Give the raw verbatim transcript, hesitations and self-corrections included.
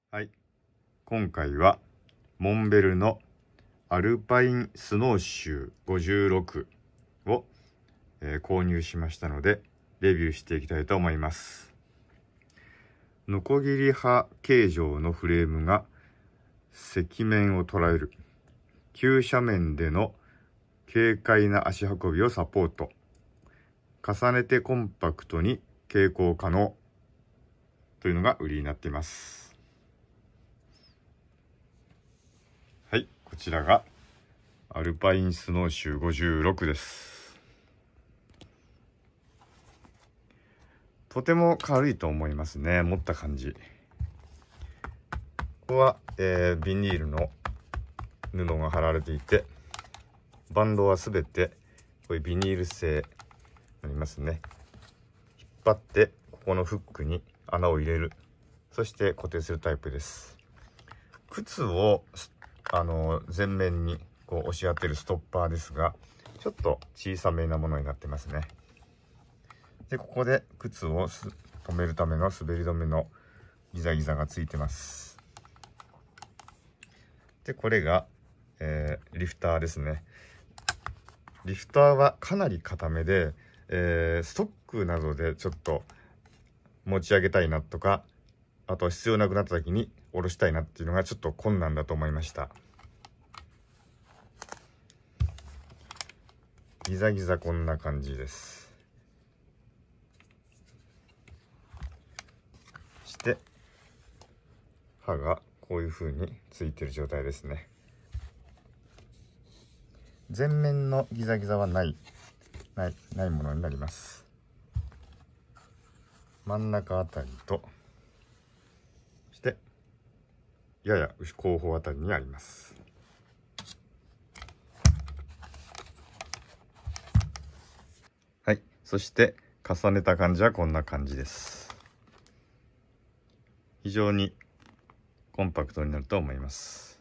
はい、今回はモンベルのアルパインスノーシューごじゅうろくを、えー購入しましたのでレビューしていきたいと思います。ノコギリ刃形状のフレームが赤面を捉える、急斜面での軽快な足運びをサポート、重ねてコンパクトに携行可能というのが売りになっています。はい、こちらがアルパインスノーシューごじゅうろくです。とても軽いと思いますね、持った感じ。ここは、えー、ビニールの布が貼られていて、バンドはすべてこういうビニール製になりますね。引っ張ってここのフックに穴を入れる、そして固定するタイプです。靴をあの前面にこう押し当てるストッパーですが、ちょっと小さめなものになってますね。でここで靴を止めるための滑り止めのギザギザがついてます。でこれが、えー、リフターですね。リフターはかなり硬めで、えー、ストックなどでちょっと持ち上げたいなとか、あと必要なくなった時に下ろしたいなっていうのがちょっと困難だと思いました。ギザギザこんな感じです。そして刃がこういう風についてる状態ですね。前面のギザギザはないないないものになります。真ん中あたりと、そしてやや後方あたりにあります。はい、そして重ねた感じはこんな感じです。非常にコンパクトになると思います。